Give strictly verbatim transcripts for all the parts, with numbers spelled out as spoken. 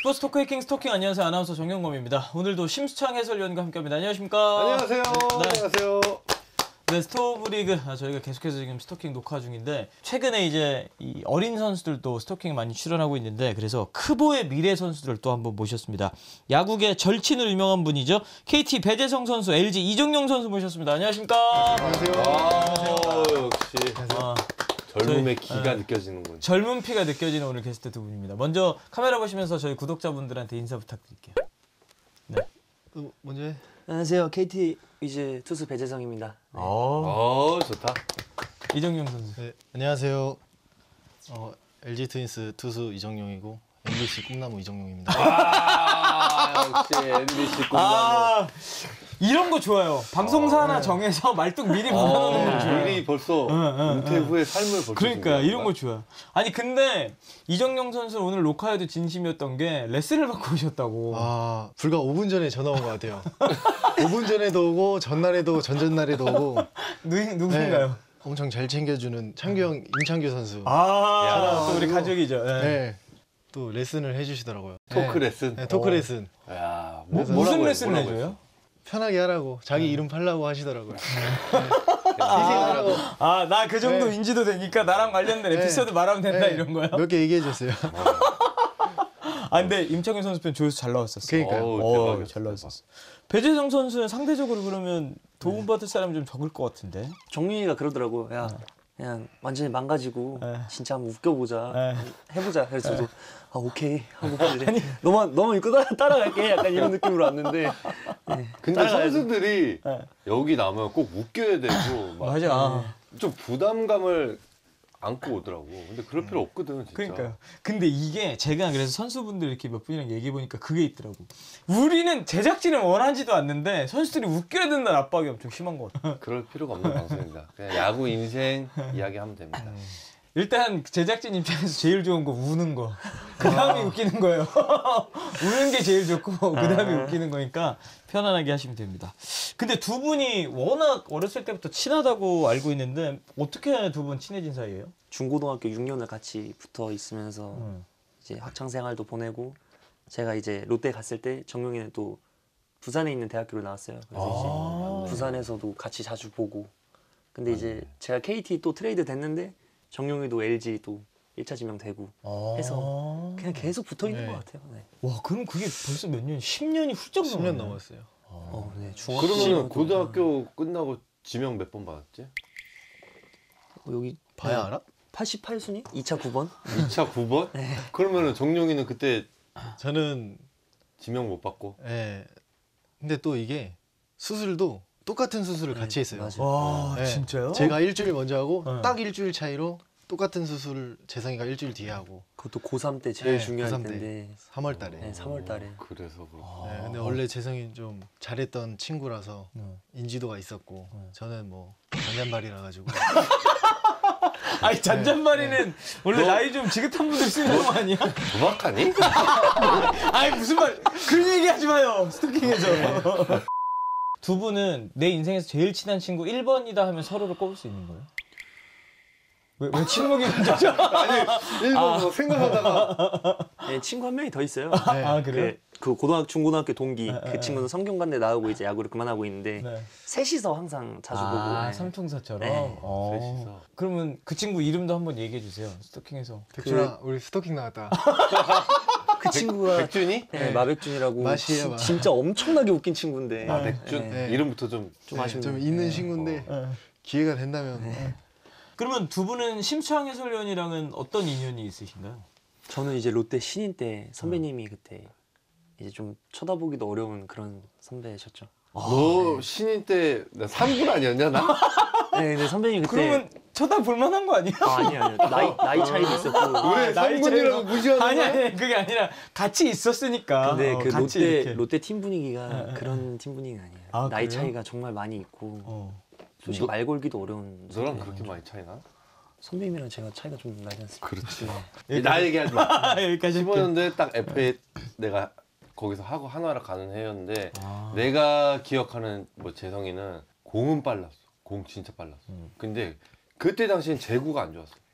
스포츠 토크 해킹 스토킹. 안녕하세요. 아나운서 정영검입니다. 오늘도 심수창 해설위원과 함께합니다. 안녕하십니까? 안녕하세요. 네. 안녕하세요. 네, 스토브리그 아, 저희가 계속해서 지금 스토킹 녹화 중인데 최근에 이제 이 어린 선수들도 스토킹 많이 출연하고 있는데 그래서 크보의 미래 선수들을 또 한번 모셨습니다. 야구계 절친으로 유명한 분이죠. 케이티 배재성 선수, 엘지 이정용 선수 모셨습니다. 안녕하십니까? 안녕하세요. 아, 역시 아, 젊음의 저희, 기가 네. 느껴지는군. 젊은 피가 느껴지는 오늘 게스트 두 분입니다. 먼저 카메라 보시면서 저희 구독자분들한테 인사 부탁드릴게요. 네. 또 먼저 해. 안녕하세요. 케이티 이제 투수 배재성입니다. 네. 어, 어, 좋다. 이정용 선수. 네, 안녕하세요. 어, 엘지 트윈스 투수 이정용이고 엠비씨 꿈나무 이정용입니다. 아, 역시 엠비씨 꿈나무. 아, 이런 거 좋아요. 방송사 하나 정해서 말뚝 미리 박아놓는 거 좋아요. 미리 벌써 응, 응, 은퇴 응. 후의 삶을 벌써 그러니까 준비하는 이런 거야? 거 좋아. 아니 근데 이정용 선수 오늘 녹화에도 진심이었던 게 레슨을 받고 오셨다고. 아, 불과 오 분 전에 전화 온 것 같아요. 오 분 전에도 오고 전날에도 전전날에도 오고. 누, 누군가요? 네, 엄청 잘 챙겨주는 창규 형, 임창규 선수. 아, 야, 또 우리 그리고- 가족이죠. 네. 네, 또 레슨을 해주시더라고요. 토크 네, 레슨. 네, 토크 어. 레슨. 야, 뭐, 그래서 무슨 뭐라고 해, 레슨을 뭐라고 해줘요? 편하게 하라고 자기 이름 팔라고 하시더라고요. 희생하라고. 아, 나 그 정도 네. 인지도 되니까 나랑 관련된 네. 에피소드 말하면 된다 네, 이런 거요? 몇 개 얘기해 줬어요. 아, 근데 임창규 선수 편 조회수 잘 나왔었어. 그러니까요. 어우, 어, 대박이었어, 잘 나왔었어. 배재성 선수는 상대적으로 그러면 도움받을 사람이 좀 적을 것 같은데. 정윤이가 그러더라고. 야, 그냥 완전히 망가지고 네. 진짜 한번 웃겨보자. 네. 해보자. 그래서 저도 아 오케이 하고 그래. 너만 너만 믿고 따라, 따라갈게. 약간 이런 느낌으로 왔는데. 네, 근데 따라가야지. 선수들이 네. 여기 나면 꼭 웃겨야 되고 막 맞아. 좀 부담감을 안고 오더라고. 근데 그럴 필요 없거든, 진짜. 그러니까요. 근데 이게 제가 그래서 선수분들 이렇게 몇 분이랑 얘기해 보니까 그게 있더라고. 우리는 제작진을 원하지도 않는데 선수들이 웃겨야 된다는 압박이 엄청 심한 것 같아. 그럴 필요가 없는 방송입니다. 그냥 야구 인생 이야기하면 됩니다. 일단 제작진 입장에서 제일 좋은 거 우는 거. 그 다음이 웃기는 거예요. 우는 게 제일 좋고 그 다음이 웃기는 거니까 편안하게 하시면 됩니다. 근데 두 분이 워낙 어렸을 때부터 친하다고 알고 있는데 어떻게 두 분 친해진 사이예요? 중고등학교 육 년을 같이 붙어 있으면서 음. 이제 학창 생활도 보내고 제가 이제 롯데 갔을 때 정용이는 또 부산에 있는 대학교를 나왔어요. 그래서 아. 이제 부산에서도 같이 자주 보고. 근데 이제 제가 케이티 또 트레이드 됐는데 정용이도 엘지 또 일 차 지명 되고 해서 그냥 계속 붙어 있는 네. 것 같아요. 네. 와, 그럼 그게 벌써 몇 년? 십 년이 훌쩍 십 년 넘었어요. 어, 네. 중학교 그러면 고등학교 끝나고 지명 몇 번 받았지? 어, 여기 봐야 알아? 팔십팔 순위? 이 차 구 번? 이 차 구 번? 네. 그러면은 정용이는 그때 저는 지명 못 받고. 예. 근데 또 이게 수술도 똑같은 수술을 같이 했어요. 맞아요. 와, 예. 진짜요? 제가 일주일 먼저 하고 네. 딱 일주일 차이로 똑같은 수술을 재성이가 일주일 뒤에 하고 그것도 고삼 때 제일 네, 중요할 고삼 때. 텐데 삼월 달에. 네, 삼월 달에. 그래서 그렇고. 네, 근데 원래 재성이 좀 잘했던 친구라서 네. 인지도가 있었고 저는 뭐 잔잔발이라 가지고 아니 잔잔바리는 원래 나이 좀 지긋한 분들 쓰는 거 아니야? 도박하니? 아니 무슨 말 그런 얘기 하지 마요. 스토킹에서. 두 분은 내 인생에서 제일 친한 친구 일 번이다 하면 서로를 꼽을 수 있는 거예요? 왜, 왜 침묵이 먼저죠? 아니 일본 뭐 생각하다가 네, 친구 한 명이 더 있어요. 네. 아 그래요? 그, 그 고등학교 중고등학교 동기 네, 네, 그 친구는 성균관대 나오고 이제 야구를 그만하고 있는데 네. 셋이서 항상 자주 보고. 아 네. 삼총사처럼? 네. 어. 셋이서. 그러면 그 친구 이름도 한번 얘기해 주세요. 스토킹에서. 백준아 우리 스토킹 나왔다. 그 친구가 백준이? 네, 네. 마백준이라고 맛이에요, 진- 맛. 진짜 엄청나게 웃긴 친구인데. 아 백준? 네. 네. 이름부터 좀 좀 네, 아쉽네요. 좀 있는 친구인데 네. 기회가 된다면 그러면 두 분은 심수창 해설위원이랑은 어떤 인연이 있으신가요? 저는 이제 롯데 신인 때 선배님이 그때 이제 좀 쳐다보기도 어려운 그런 선배셨죠. 너 신인 때 나 삼 군 아니었냐 나? 네, 근데 선배님이 그때 그러면 쳐다볼 만한 거 아니에요? 아, 아니에요, 아니요. 나이 나이 차이도 있었고. 왜 아, 나이 삼 군이라고 차이가- 무시하는 아니 거야? 아니 그게 아니라 같이 있었으니까. 근데 어, 그 같이 롯데 이렇게. 롯데 팀 분위기가 네, 네. 그런 팀 분위기가 아니에요. 아, 나이 그래요? 차이가 정말 많이 있고 어. 솔직히 너- 말 걸기도 어려운. 너랑 선배예요. 그렇게 많이 차이나? 선배님이랑 제가 차이가 좀 나지 않습니까? 그렇지. 네. 나 얘기하지 마. 여기까지 십오 할게요. 년도에 딱 에프에이 내가 거기서 하고 한화를 가는 해였는데 아. 내가 기억하는 뭐 재성이는 공은 빨랐어. 공 진짜 빨랐어. 음. 근데 그때 당시엔 제구가 안 좋았어.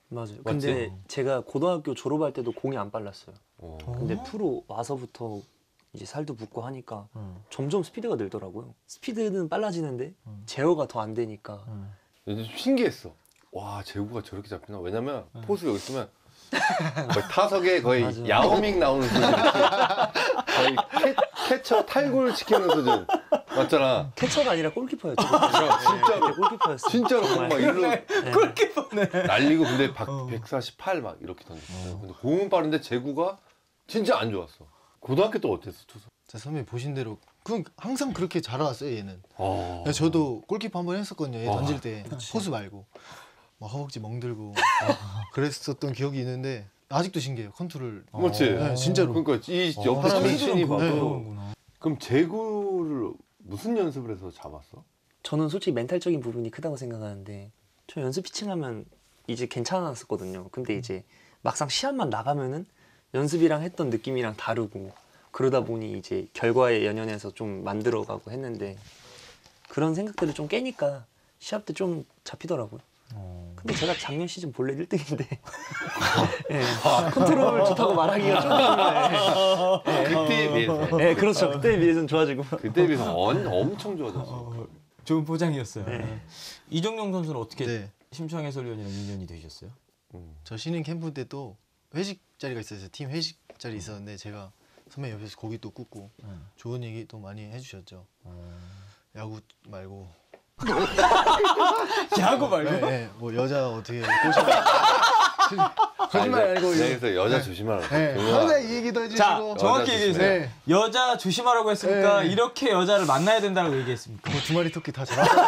맞아요. 맞지? 근데 제가 고등학교 졸업할 때도 공이 안 빨랐어요. 어. 근데 프로 와서부터 이제 살도 붙고 하니까 음. 점점 스피드가 늘더라고요. 스피드는 빨라지는데 음. 제어가 더 안 되니까. 음. 근데 좀 신기했어. 와 제구가 저렇게 잡히나? 왜냐면 음. 포수 여기 있으면 거의 타석에 거의 맞아. 야오밍 나오는 수준. 거의 캐, 캐쳐 탈골 시키는 수준. 맞잖아. 캐쳐가 아니라 골키퍼였죠. 진짜로. 골키퍼였어요. 진짜로 정말. 막 일로 네. 골키퍼네. 날리고 근데 박, 어. 백사십팔 막 이렇게 던졌어요. 근데 공은 빠른데 제구가 진짜 안 좋았어. 고등학교 때 어땠어 투수? 자, 선배님 보신 대로 그 항상 그렇게 잘해왔어요 얘는. 어. 그래서 저도 골키퍼 한번 했었거든요. 얘 어. 던질 때 포수 말고 막 허벅지 멍들고 막 그랬었던 기억이 있는데 아직도 신기해요. 컨트롤. 그렇지. 네, 진짜로. 그러니까 이 어, 옆에 사람이 정신이 그런 봐도 거구나. 그럼 제구를 무슨 연습을 해서 잡았어? 저는 솔직히 멘탈적인 부분이 크다고 생각하는데 저 연습 피칭하면 이제 괜찮았었거든요. 근데 이제 막상 시합만 나가면은 연습이랑 했던 느낌이랑 다르고 그러다 보니 이제 결과에 연연해서 좀 만들어가고 했는데 그런 생각들을 좀 깨니까 시합 때 좀 잡히더라고요. 어. 근데 제가 작년 시즌 본래 일 등인데 네, 컨트롤 좋다고 말하기가 좀 네, 그때에 비해서. 네, 그렇죠. 그때에 비해서는 좋아지고 그때에 비해서 엄, 엄청 좋아졌어. 어, 좋은 포장이었어요. 네. 이종용 선수는 어떻게 네. 심창 해설위원이랑 인연이 되셨어요? 음. 저 신인 캠프 때 또 회식 자리가 있었어요. 팀 회식 자리 있었는데 제가 선배 옆에서 고기 또 굽고 음. 좋은 얘기 또 많이 해주셨죠. 야구 말고. 야구 말고? 네, 네, 뭐 여자 어떻게 꼬시고. 거짓말 아니고 이제. 그래서 여자 조심하라고. 네, 조심하라. 항상 이 얘기도 해주시고. 자, 정확히 여자 얘기해 주세요. 조심해. 여자 조심하라고 했습니까? 네. 이렇게 여자를 만나야 된다고 얘기했습니까? 뭐 두 마리 토끼 다 잘하고.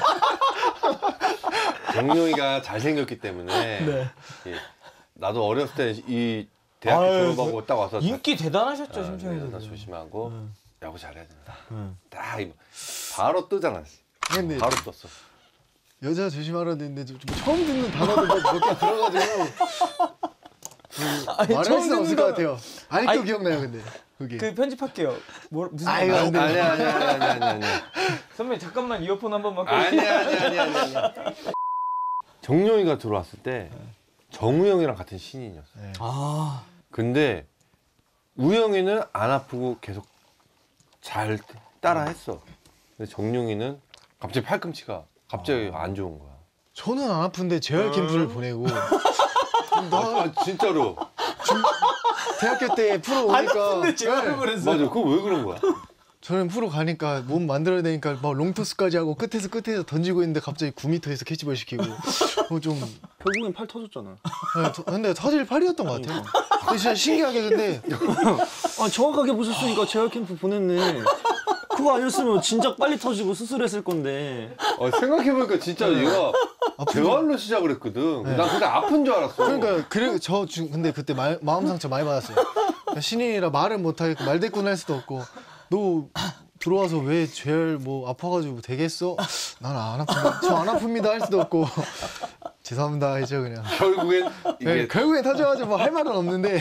정용이가 잘생겼기 때문에 네. 이, 나도 어렸을 때 이 대학교 아유, 졸업하고 딱 와서 인기 대단하셨죠, 아, 심창 네, 나 해설위원. 조심하고 음. 야구 잘해야 된다. 음. 딱 이거 바로 뜨잖아. 근데 바로 떴어. 여자 조심하라는 했는데 좀 처음 듣는 단어도 몇개 들어가지고 아니, 말할 처음 수는 없을 듣는 것 같아요. 아직도 아니, 기억나요, 근데 그게. 그 편집할게요. 뭐 무슨 아이고, 말- 안 돼. 아니야 아니야 아니야 아니야 아니야. 선배님 잠깐만 이어폰 한 번만 끄. 아니야 아니야 아니야 아니야. 정용이가 들어왔을 때 정우영이랑 같은 신인이었어. 네. 아, 근데 우영이는 안 아프고 계속 잘 따라했어. 근데 정용이는 갑자기 팔꿈치가 갑자기 안 좋은 거야. 저는 안 아픈데 재활 캠프를 보내고 나 진짜로. 대학교 때 프로 안 오니까 아픈데 제가 네. 그랬어. 맞아. 그거 왜 그런 거야? 저는 프로 가니까 몸 만들어야 되니까 막 롱토스까지 하고 끝에서 끝에서 던지고 있는데 갑자기 구 미터에서 캐치볼 시키고 뭐 좀 결국엔 팔 터졌잖아. 네, 저- 근데 터질 팔이었던 것 같아요. 근데 진짜 신기하게 근데 아 정확하게 보셨으니까 재활 캠프 보냈네. 그거 아니었으면 진짜 빨리 터지고 수술했을 건데. 어, 생각해보니까 진짜 얘가 재활로 시작을 했거든. 난 그때 아픈 줄 알았어. 그러니까 그래 저 중- 근데 그때 말, 마음 상처 많이 받았어요. 신인이라 말은 못 하겠고 말대꾸는 할 수도 없고 너 들어와서 왜 재활 뭐 아파가지고 되겠어? 난 안 아픕니다. 저 안 아픕니다 할 수도 없고 죄송합니다 했죠 그냥. 결국엔 이게 네, 결국엔 터져가지고 뭐 할 말은 없는데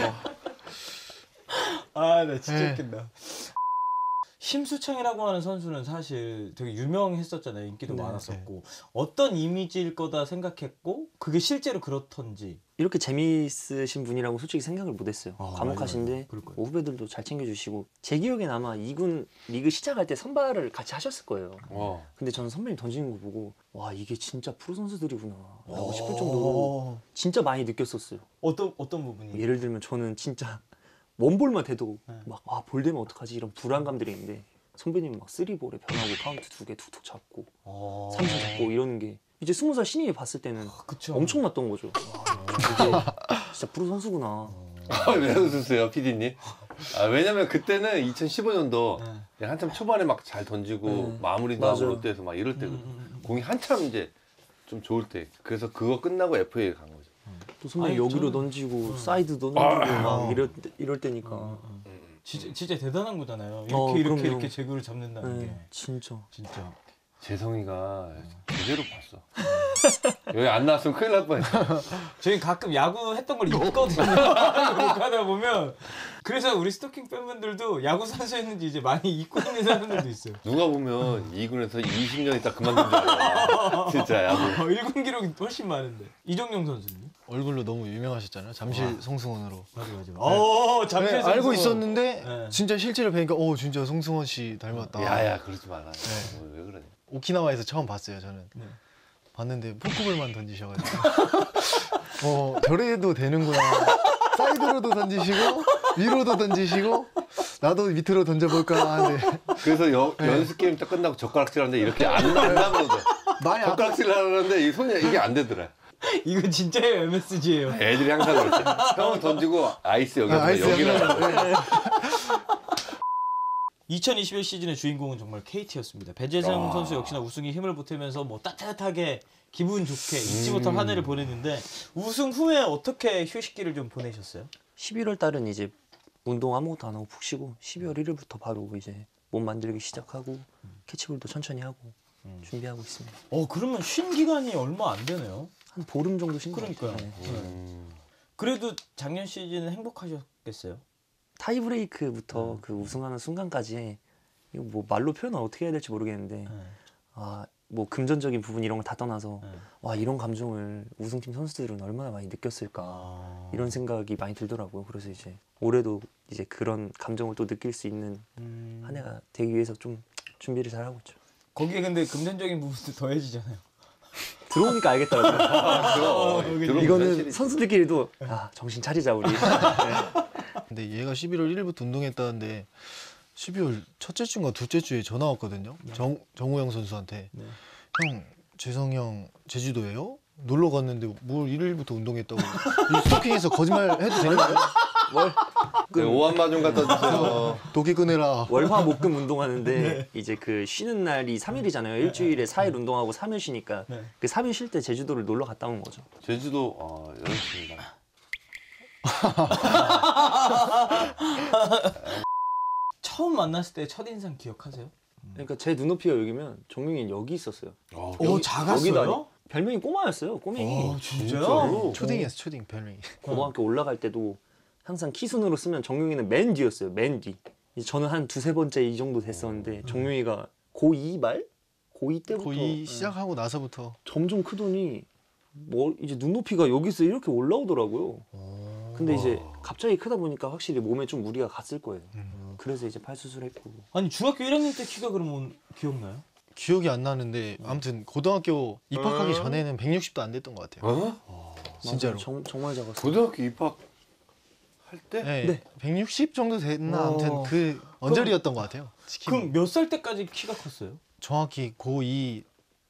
아, 나 진짜 네. 웃긴다. 심수창이라고 하는 선수는 사실 되게 유명했었잖아요. 인기도 네, 많았었고. 어떤 이미지일 거다 생각했고 그게 실제로 그렇던지. 이렇게 재미있으신 분이라고 솔직히 생각을 못했어요. 아, 과묵하신데 맞아요. 그럴 거예요. 뭐 후배들도 잘 챙겨주시고 제 기억엔 아마 이군 리그 시작할 때 선발을 같이 하셨을 거예요. 어. 근데 저는 선배님 던지는 거 보고 와 이게 진짜 프로 선수들이구나 라고 싶을 오. 정도로 진짜 많이 느꼈었어요. 어떤 어떤 부분이? 예를 들면 저는 진짜 원볼만 돼도 네. 막 아 볼 되면 어떡하지 이런 불안감들이 있는데 선배님 막 쓰리볼에 변하고 카운트 두 개 툭툭 잡고 어. 삼진 잡고 이러는 게 이제 스무 살 신인이 봤을 때는 그쵸. 엄청났던 거죠. 이게 진짜 프로 선수구나. 아, 왜 웃으세요, 피디님? 아, 왜냐면 그때는 이천십오 년도 네. 한참 초반에 막 잘 던지고 네. 마무리도 하고 맞아요. 롯데에서 막 이럴 때 음, 음, 음. 공이 한참 이제 좀 좋을 때. 그래서 그거 끝나고 에프에이 간 거죠. 또 선배님 아니, 여기로 저는- 던지고 사이드 던지고 아, 막 이럴, 때, 이럴 때니까 음, 음. 진짜 진짜 대단한 거잖아요. 이렇게 어, 이렇게 그럼요. 이렇게 제구를 잡는다는 네, 게 진짜 진짜. 재성이가 제대로 봤어. 여기 안 나왔으면 큰일 날 뻔했어. 저희 가끔 야구 했던 걸 읽거든요. 하다 보면 그래서 우리 스토킹 팬분들도 야구 선수였는지 이제 많이 잊고 있는 사람들도 있어요. 누가 보면 이 군에서 이십 년 있다 그만둔 줄 알아. 진짜 야구. 어, 일 군 기록이 훨씬 많은데. 이정용 선수는? 얼굴로 너무 유명하셨잖아요. 잠실 와. 송승헌으로. 맞아 맞아. 어, 잠실 네, 알고 있었는데 네. 진짜 실제로 뵈니까 어 진짜 송승헌 씨 닮았다. 야야 그러지 마라. 네. 어, 왜 그러냐. 오키나와에서 처음 봤어요 저는. 네. 봤는데 포크볼만 던지셔가지고 어 저래도 되는구나. 사이드로도 던지시고 위로도 던지시고 나도 밑으로 던져볼까 하는데 그래서 여, 연습 게임 딱 끝나고 젓가락질 하는데 이렇게 안, 안 나무너져. 많이 아파. 젓가락질 하는데 이 손이 이게 안 되더라. 이거 진짜예요 엠에스지예요. 애들이 항상 그렇지. 형은 던지고 아이스 여기 아, 아이스 여기라고. 네. 이천이십일 시즌의 주인공은 정말 케이티였습니다. 배재성 아. 선수 역시나 우승에 힘을 보태면서 뭐 따뜻하게 기분 좋게 잊지 못할 한 해를 보냈는데 우승 후에 어떻게 휴식기를 좀 보내셨어요? 십일월 달은 이제 운동 아무것도 안 하고 푹 쉬고 십이월 일일부터 바로 이제 몸 만들기 시작하고 캐치볼도 천천히 하고 음. 준비하고 있습니다. 어 그러면 쉰 기간이 얼마 안 되네요. 한 보름 정도 쉰 것 그러니까요. 같아요. 네. 음. 그래도 작년 시즌은 행복하셨겠어요? 타이브레이크부터 그 우승하는 순간까지 이거 뭐 말로 표현을 어떻게 해야 될지 모르겠는데 네. 아 뭐 금전적인 부분 이런 걸 다 떠나서 네. 와 이런 감정을 우승팀 선수들은 얼마나 많이 느꼈을까 아... 이런 생각이 많이 들더라고요. 그래서 이제 올해도 이제 그런 감정을 또 느낄 수 있는 음... 한 해가 되기 위해서 좀 준비를 잘 하고 있죠. 거기에 근데 금전적인 부분도 더해지잖아요. 들어오니까 알겠더라고요. 아, 그럼. 들어오면 이거는 현실이지. 선수들끼리도 아 정신 차리자 우리. 네. 근데 얘가 십일월 일일부터 운동했다는데 십이월 첫째 주인가 둘째 주에 전화 왔거든요. 정 정우영 선수한테 네. 형 재성이 형 제주도예요? 놀러 갔는데 뭘 일일부터 운동했다고 이 스토킹에서 거짓말 해도 되는 거예요? 네, 오한마 좀 갖다 주세요. 독이 꺼내라. 월화 목금 운동하는데 이제 그 쉬는 날이 삼 일이잖아요. 일주일에 사 일 운동하고 삼 일 쉬니까 네. 그 삼 일 쉴 때 제주도를 놀러 갔다 온 거죠. 제주도 어, 여름입니다. 처음 만났을 때 첫인상 기억하세요? 그러니까 제 눈높이가 여기면 정민이 여기 있었어요. 어, 오 여기도 아니, 작았어요? 별명이 꼬마였어요. 꼬맹이. 어, 진짜요? 진짜로? 초딩이었어 초딩 별명이. 고등학교 올라갈 때도 항상 키순으로 쓰면 정용이는 맨 뒤였어요. 맨 뒤. 이제 저는 한 두세 번째 이 정도 됐었는데 정용이가 고이 말? 고이 때부터 고이 예. 시작하고 나서부터 점점 크더니 뭐 이제 눈높이가 여기서 이렇게 올라오더라고요. 근데 이제 갑자기 크다 보니까 확실히 몸에 좀 무리가 갔을 거예요. 그래서 이제 팔 수술했고. 아니 중학교 일 학년 때 키가 그러면 기억나요? 기억이 안 나는데 아무튼 고등학교 입학하기 전에는 백육십도 안 됐던 것 같아요. 어? 진짜로. 맞아요. 정, 정말 작았어요. 고등학교 입학 할 때? 네, 네. 백육십 정도 됐나 어. 아무튼 그 언저리였던 것 같아요. 치킨. 그럼 몇 살 때까지 키가 컸어요? 정확히 고이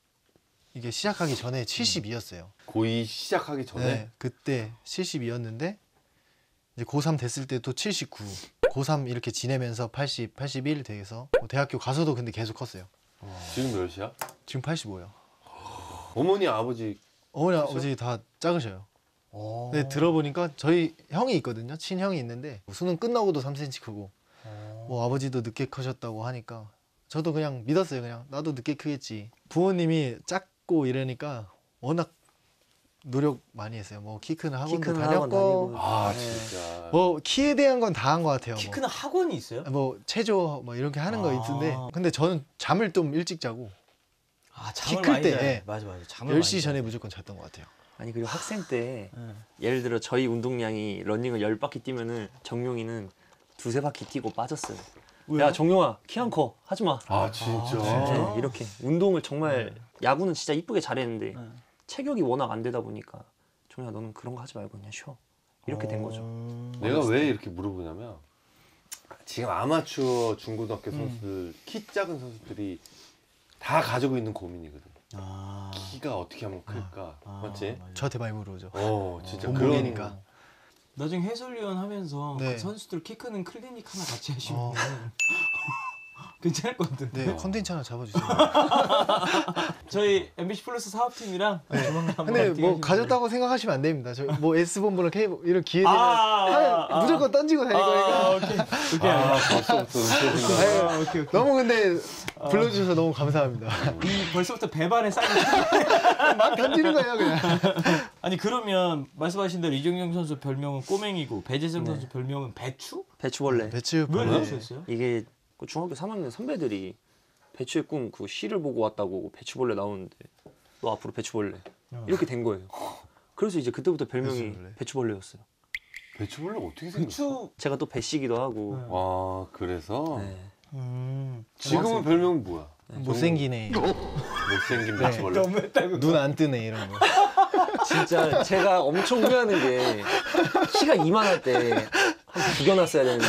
이게 시작하기 전에 칠십이였어요. 고이 시작하기 전에 네, 그때 칠십이였는데 이제 고삼 됐을 때 또 칠십구, 고삼 이렇게 지내면서 팔십, 팔십일 돼서 뭐 대학교 가서도 근데 계속 컸어요. 지금 몇이야? 지금 팔십오요. 어머니 아버지 어머니 그쵸? 아버지 다 작으셔요. 어. 근데 들어보니까 저희 형이 있거든요. 친형이 있는데 수능 끝나고도 삼 센티미터 크고 뭐 아버지도 늦게 크셨다고 하니까 저도 그냥 믿었어요. 그냥 나도 늦게 크겠지. 부모님이 작고 이러니까 워낙 노력 많이 했어요. 뭐 키 크는 학원도 키 크는 학원 다녔고 다니고. 아 네. 진짜 뭐 키에 대한 건 다 한 것 같아요. 키 뭐. 크는 학원이 있어요? 뭐 체조 뭐 이렇게 하는 거 아. 있는데 근데 저는 잠을 좀 일찍 자고 아 키 잠을 클 많이 때, 자요. 예. 맞아 맞아. 잠을 열 시 많이 전에 자요. 무조건 잤던 것 같아요. 아니 그리고 학생 때 예. 예를 들어 저희 운동량이 러닝을 열 바퀴 뛰면은 정용이는 두세 바퀴 뛰고 빠졌어요. 왜요? 야 정용아 키 안 커 하지 마. 아 진짜 네, 이렇게 운동을 정말 야구는 진짜 이쁘게 잘했는데 네. 체격이 워낙 안 되다 보니까 정용아 너는 그런 거 하지 말고 그냥 쉬어 이렇게 된 거죠. 내가 왜 이렇게 물어보냐면 지금 아마추어 중고등학교 음. 선수들 키 작은 선수들이 다 가지고 있는 고민이거든. 아. 키가 어떻게 하면 클까? 아, 맞지? 맞아. 저한테 많이 물어보죠. 어 진짜 몸무게니까. 그런 나중에 해설위원 하면서 네. 그 선수들 키 크는 클리닉 하나 같이 하시면 어. 괜찮을 것 같은데. 네, 컨텐츠 하나 잡아주세요. 저희 엠비씨 플러스 사업팀이랑 조만간 한번 근데 뭐 미팅하시면 가졌다고 생각하시면 안 됩니다. 저 뭐 S 본부나 K 이런 기회 되면 아, 하면 아, 무조건 던지고 다닐 거니까. 아, 오케이. 오케이. 아 벌써부터 은퇴 생각. 아, 오케이, 오케이. 너무 근데 불러주셔서 너무 감사합니다. 이 벌써부터 배반에 쌓인 막 던지는 거예요 그냥. 아니 그러면 말씀하신 대로 이정경 선수 별명은 꼬맹이고 배재성 네. 선수 별명은 배추? 배추벌레. 배추 왜 벌레. 배추였어요? 이게 그 중학교 삼 학년 선배들이 배추의 꿈 그 시를 보고 왔다고 배추벌레 나오는데 너 앞으로 배추벌레 이렇게 된 거예요. 그래서 이제 그때부터 별명이 배추벌레? 배추벌레였어요. 배추벌레 어떻게 생겼어? 배추. 제가 또 배씨기도 하고. 네. 아 그래서 네. 음. 지금은 별명은 뭐야? 못생기네. 못생긴 네. 배추벌레. 너무했다고. 눈 안 뜨네 이런 거. 진짜 제가 엄청 후회하는 게 키가 이만할 때 한 구겨놨어야 되는데.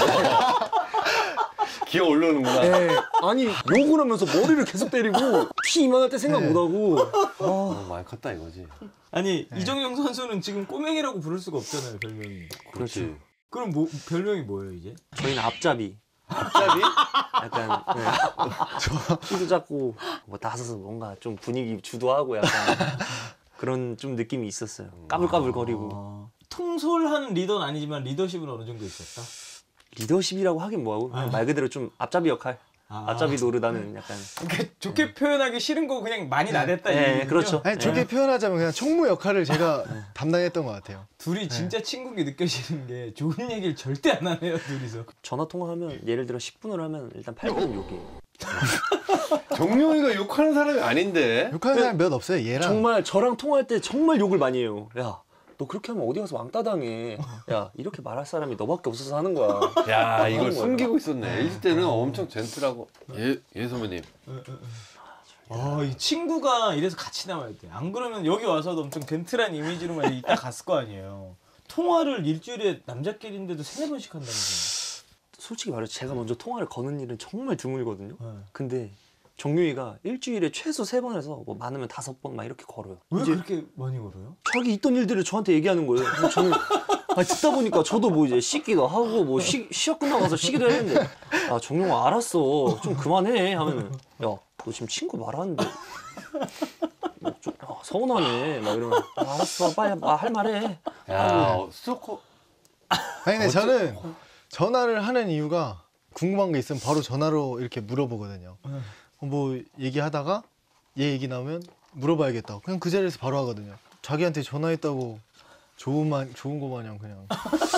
기어 올라오는구나. 네. 아니 욕을 하면서 머리를 계속 때리고 키 이만할 때 생각 네. 못하고. 어, 많이 컸다 이거지. 아니 이정용 선수는 지금 꼬맹이라고 부를 수가 없잖아요 별명이. 그렇지. 그럼 뭐 별명이 뭐예요 이제? 저희는 앞잡이. 앞잡이? 약간 네. 키도 작고 뭐 나서서 뭔가 좀 분위기 주도하고 약간 그런 좀 느낌이 있었어요. 까불까불거리고. 아, 통솔한 리더는 아니지만 리더십은 어느 정도 있었다. 리더십이라고 하긴 뭐하고 그냥 말 그대로 좀 앞잡이 역할. 아. 앞잡이 노릇하는 약간. 그러니까 좋게 표현하기 싫은 거 그냥 많이 나댔다. 네, 이거군요. 그렇죠. 아니 좋게 표현하자면 그냥 총무 역할을 제가 담당했던 것 같아요. 둘이 진짜 친구게 느껴지는 게 좋은 얘기를 절대 안 하네요 둘이서. 전화 통화하면 예를 들어 십 분을 하면 일단 팔 분은 욕이에요. 정용이가 욕하는 사람이 아닌데. 욕하는 사람 몇 없어요. 얘랑. 정말 저랑 통화할 때 정말 욕을 많이 해요. 야, 너 그렇게 하면 어디 가서 왕따 당해. 야, 이렇게 말할 사람이 너밖에 없어서 하는 거야. 야 이걸 하는 거예요. 숨기고 있었네. 에이지 때는 엄청 젠틀하고. 예, 예 선배님. 아, 이 친구가 이래서 같이 나와야 돼. 안 그러면 여기 와서도 엄청 젠틀한 이미지로만 있다 갔을 거 아니에요. 통화를 일주일에 남자끼리인데도 세네 번씩 한다면서요. 솔직히 말해서 제가 먼저 통화를 거는 일은 정말 드물거든요. 네. 근데 정유이가 일주일에 최소 세 번에서 뭐 많으면 다섯 번 막 이렇게 걸어요. 왜 이제 그렇게 많이 걸어요? 자기 있던 일들을 저한테 얘기하는 거예요. 그래서 저는 아니, 듣다 보니까 저도 뭐 이제 씻기도 하고 뭐 시, 시합 끝나고 가서 쉬기도 했는데 아 정용아 알았어 좀 그만해 하면은 야 너 지금 친구 말하는데 뭐 좀, 아, 서운하네 막 이러면 아, 알았어 빨리 아, 할 말해. 야 스토커. 아니 근데 저는 전화를 하는 이유가 궁금한 게 있으면 바로 전화로 이렇게 물어보거든요. 네. 어, 뭐 얘기하다가 얘 얘기 나오면 물어봐야겠다. 그냥 그 자리에서 바로 하거든요. 자기한테 전화했다고 좋은 만 좋은 거 마냥 그냥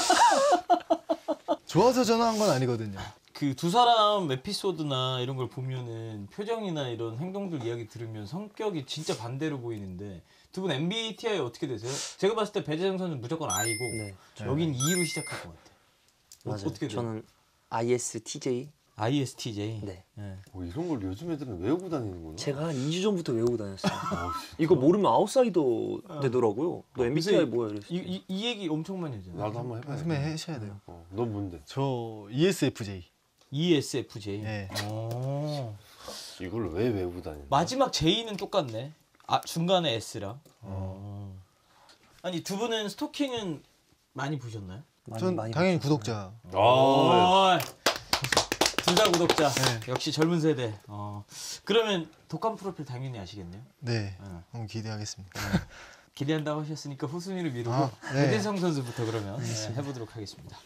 좋아서 전화한 건 아니거든요. 그 두 사람 에피소드나 이런 걸 보면은 표정이나 이런 행동들 이야기 들으면 성격이 진짜 반대로 보이는데 두 분 엠비티아이 어떻게 되세요? 제가 봤을 때 배재정 선수는 무조건 I고 네 여긴 E로 시작할 것 같아. 어, 맞아요. 어떻게 돼요? 저는 아이에스티제이. 아이에스티제이. 네. 네. 뭐 이런 걸 요즘 애들은 외우고 다니는구나. 제가 한 이 주 전부터 외우고 다녔어요. 어, 이거 모르면 아웃사이더 되더라고요. 너 엠비티아이 그래서 뭐야? 이랬어요. 이, 이, 이 얘기 엄청 많이 하잖아요. 나도 한번 해봐. 아, 선배 하셔야 돼요. 어, 넌 뭔데? 저 이에스에프제이. 이에스에프제이. 네. 오. 이걸 왜 외우고 다니는? 마지막 J는 똑같네. 아 중간에 S랑. 어. 아니 두 분은 스토킹은 많이 보셨나요? 많이, 전 많이 당연히 봤죠. 구독자. 아, 둘 다 구독자. 네. 역시 젊은 세대. 어. 그러면 독감 프로필 당연히 아시겠네요. 네. 어. 한번 기대하겠습니다. 기대한다고 하셨으니까 후순위를 미루고 아, 네. 배재성 선수부터 그러면 네, 해보도록 하겠습니다.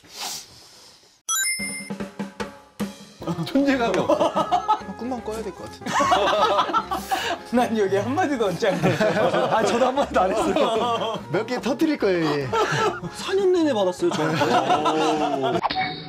존재감이 없어. 꿈만 꿔야 될 것 같은데. 난 여기 한마디도 얹지 않고. 아 저도 한 번도 안 했어요. 몇 개 터뜨릴 거예요, 얘. 사 년 내내 받았어요 저한테.